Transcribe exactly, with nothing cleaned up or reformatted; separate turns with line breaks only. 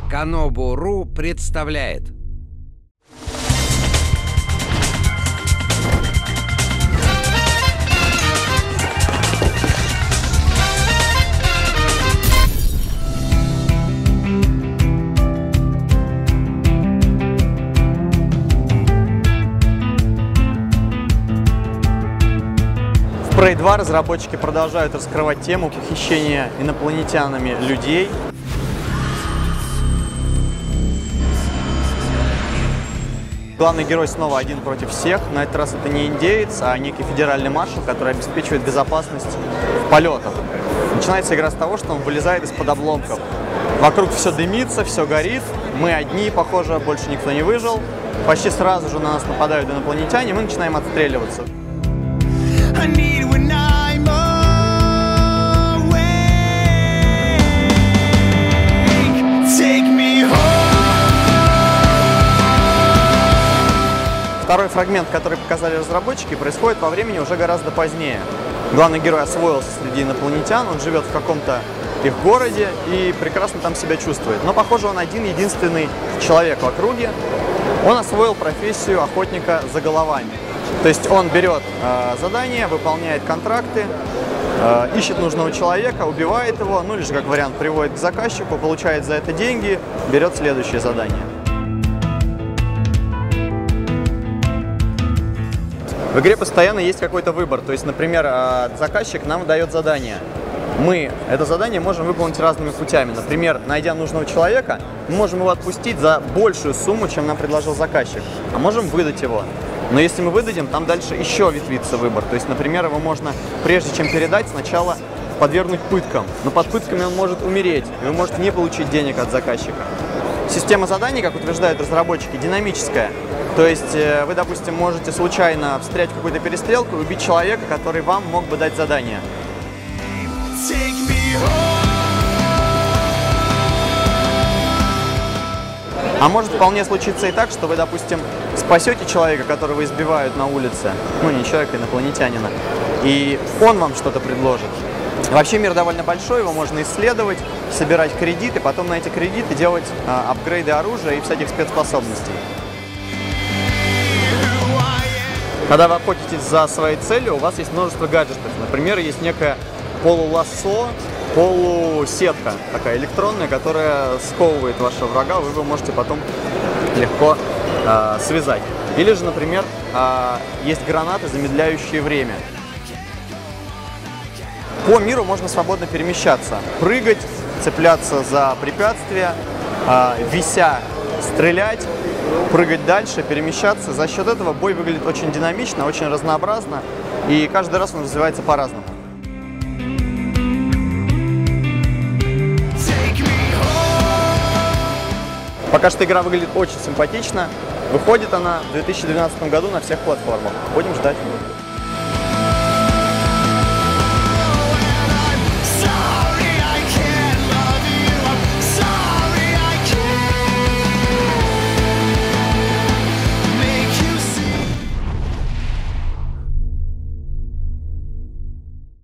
Канобу.ру представляет.
В Prey два разработчики продолжают раскрывать тему похищения инопланетянами людей. Главный герой снова один против всех. На этот раз это не индеец, а некий федеральный маршал, который обеспечивает безопасность в полетах. Начинается игра с того, что он вылезает из-под обломков. Вокруг все дымится, все горит. Мы одни, похоже, больше никто не выжил. Почти сразу же на нас нападают инопланетяне, мы начинаем отстреливаться. Второй фрагмент, который показали разработчики, происходит во времени уже гораздо позднее. Главный герой освоился среди инопланетян, он живет в каком-то их городе и прекрасно там себя чувствует. Но, похоже, он один-единственный человек в округе. Он освоил профессию охотника за головами. То есть он берет э, задания, выполняет контракты, э, ищет нужного человека, убивает его, ну или же, как вариант, приводит к заказчику, получает за это деньги, берет следующее задание. В игре постоянно есть какой-то выбор, то есть, например, заказчик нам дает задание. Мы это задание можем выполнить разными путями. Например, найдя нужного человека, мы можем его отпустить за большую сумму, чем нам предложил заказчик, а можем выдать его. Но если мы выдадим, там дальше еще ветвится выбор. То есть, например, его можно, прежде чем передать, сначала подвергнуть пыткам. Но под пытками он может умереть, и вы можете не получить денег от заказчика. Система заданий, как утверждают разработчики, динамическая. То есть вы, допустим, можете случайно встрять в какую-то перестрелку и убить человека, который вам мог бы дать задание. А может вполне случиться и так, что вы, допустим, спасете человека, которого избивают на улице, ну не человека, а инопланетянина, и он вам что-то предложит. Вообще мир довольно большой, его можно исследовать, собирать кредиты, потом на эти кредиты делать а, апгрейды оружия и всяких спецспособностей. Когда вы охотитесь за своей целью, у вас есть множество гаджетов. Например, есть некая полулассо, полусетка, такая электронная, которая сковывает вашего врага, вы его можете потом легко э, связать. Или же, например, э, есть гранаты, замедляющие время. По миру можно свободно перемещаться, прыгать, цепляться за препятствия, э, вися стрелять, прыгать дальше, перемещаться. За счет этого бой выглядит очень динамично, очень разнообразно, и каждый раз он развивается по-разному. Пока что игра выглядит очень симпатично. Выходит она в две тысячи двенадцатом году на всех платформах. Будем ждать.